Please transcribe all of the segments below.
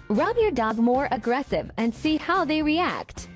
Rub your dog more aggressive and see how they react.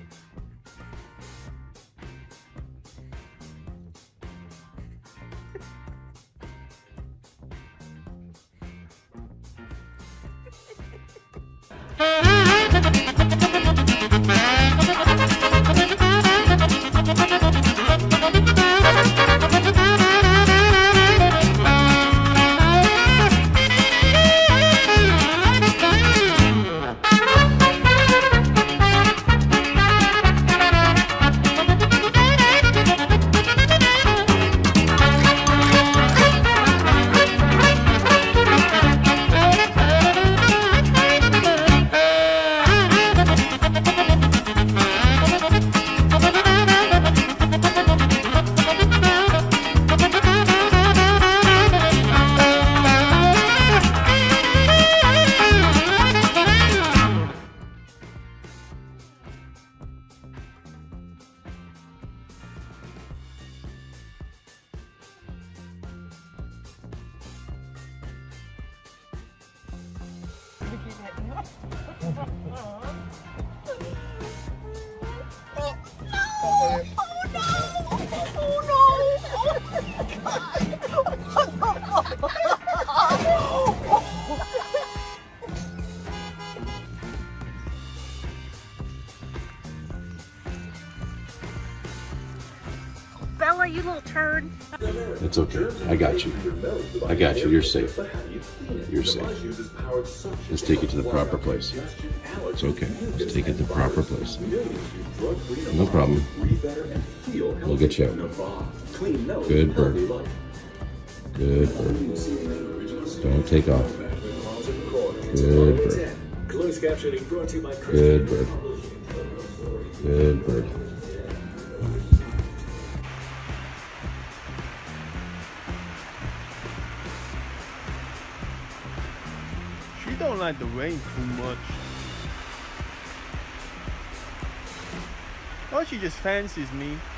Bella, you little turd. It's okay. I got you. I got you. You're safe. You're safe. Let's take it to the proper place. It's okay. Let's take it to the proper place. No problem. We'll get you out. Good bird. Good bird. Don't take off. Good bird. Good bird. Good bird. She don't like the rain too much. Or she just fancies me.